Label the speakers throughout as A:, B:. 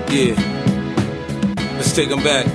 A: Yeah. Let's take them back.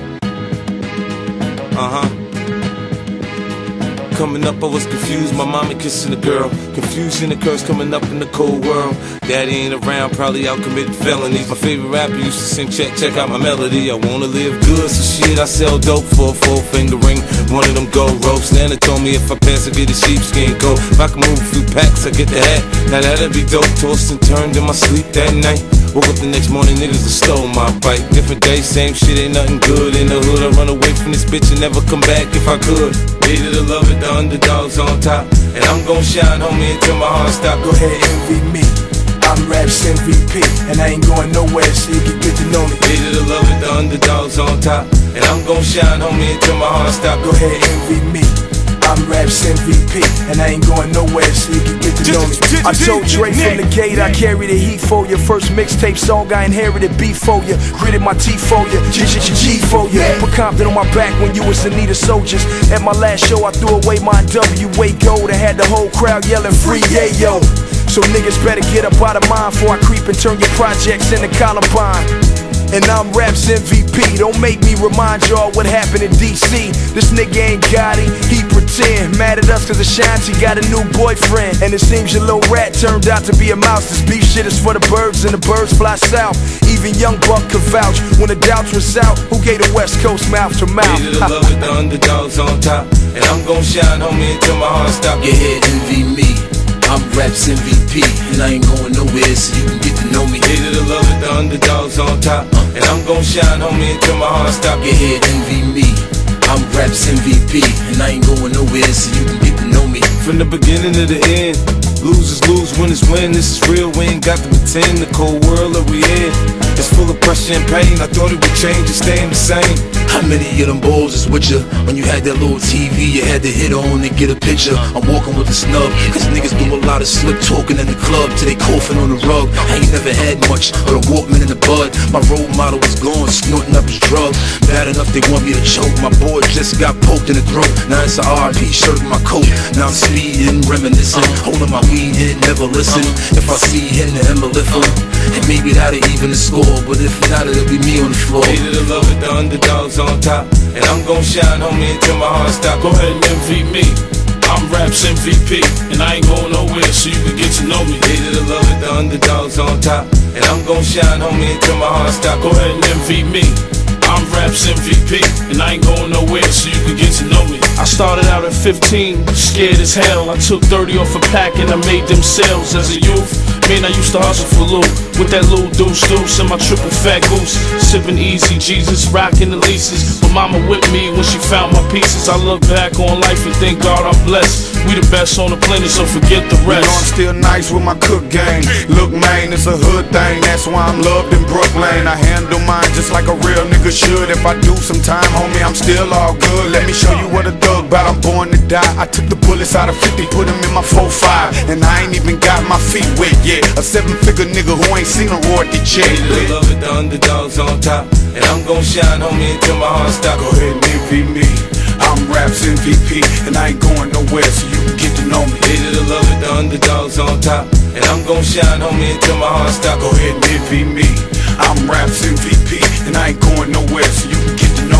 A: Coming up, I was confused. My mama kissing a girl. Confusion occurs coming up in the cold world. Daddy ain't around, probably out committing felonies. My favorite rapper used to sing, check out my melody. I wanna live good, so shit, I sell dope for a 4-finger ring. One of them gold ropes. Nana told me if I pass, I get a sheepskin coat. If I can move a few packs, I get the hat. Now that'd be dope. Tossed and turned in my sleep that night. Woke up the next morning, niggas have stole my bike. Different day, same shit, ain't nothing good in the hood. I run away from this bitch and never come back if I could. Hated to love it, the underdogs on top. And I'm gon' shine, homie, until my heart stop.
B: Go ahead, envy me. I'm Raps MVP, and I ain't going nowhere, so you can get to know me.
A: Hated to love it, the underdogs on top. And I'm gon' shine, homie, until my heart stop.
B: Go ahead, envy me. I'm Raps MVP, and I ain't going nowhere, so you can get to know me. I told Dre from the gate, I carry the heat for you. First mixtape song, I inherited beef for you. Gritted my teeth for you, G for you. Put Compton on my back when you was in need of soldiers. At my last show, I threw away my NWA gold and had the whole crowd yelling free yayo. So niggas better get up out of mine before I creep and turn your projects into Columbine. And I'm Raps MVP, don't make me remind y'all what happened in DC. This nigga ain't got it, he pretend. Mad at us cause Ashanti got a new boyfriend. And it seems your little rat turned out to be a mouse. This beef shit is for the birds and the birds fly south. Even Young Buck could vouch when the doubts was out. Who gave the West Coast mouth to mouth?
A: Hated to love it, the underdogs on top. And I'm gon' shine, homie, until my heart stop.
C: Your head envy me, I'm Raps MVP, and I ain't going nowhere, so you can get to know me.
A: Hated to love it, the underdogs on top. And I'm gon' shine, homie, until my heart stop.
C: Your head envy me, I'm Raps MVP, and I ain't going nowhere, so you can get to know me.
A: From the beginning to the end, losers lose, winners win. This is real, we ain't got to pretend. The cold world that we in, it's full of pressure and pain. I thought it would change, it's staying the same.
C: How many of them balls is with you? When you had that little TV, you had to hit on and get a picture. I'm walking with a snub, cause niggas do a lot of slick talking in the club till they coughing on the rug. I ain't never had much, but a Walkman in the bud. My role model was gone, snorting up his drug. Bad enough they want me to choke. My boy just got poked in the throat. Now it's a RP shirt in my coat. Now I'm speeding, reminiscing, holding my weed in, never listen. If I see him, then I'ma lift him. And maybe that'll even the score, but if not, it'll be me on the floor.
A: Hated to love it, the underdogs on top. And I'm gon' shine, homie, until my heart stop.
D: Go ahead and envy me, I'm Raps MVP, and I ain't going nowhere, so you can get to know me.
A: Hated to love it, the underdogs on top. And I'm gon' shine, homie, until my heart stop.
D: Go ahead and envy me, I'm Raps MVP, and I ain't going nowhere, so you can get to know me. I started out at 15, scared as hell. I took 30 off a pack and I made them sales as a youth. Man, I used to hustle for loot with that little deuce and my triple fat goose. Sipping easy, Jesus, rocking the leases. But mama with me when she found my pieces. I look back on life and thank God I'm blessed. We the best on the planet, so forget the rest.
E: You know I'm still nice with my cook game. Look, man, it's a hood thing. That's why I'm loved in Brooklyn. I handle mine just like a real nigga should. If I do some time, homie, I'm still all good. Let me show you what a thug bout. I'm born to die. I took the bullets out of 50, put them in my 4.5, and I ain't even got my feet wet yet. A 7-figure nigga who ain't seen a royalty check.
A: Hated to love it, the underdogs on top. And I'm gon' shine, homie, until my heart stop.
E: Go ahead and envy me, I'm Raps MVP, and I ain't going nowhere, so you can get to know me.
A: Hated to love it, the underdogs on top. And I'm gon' shine, homie, until my heart stop.
E: Go ahead and envy me, I'm Raps MVP, and I ain't going nowhere, so you can get to know me.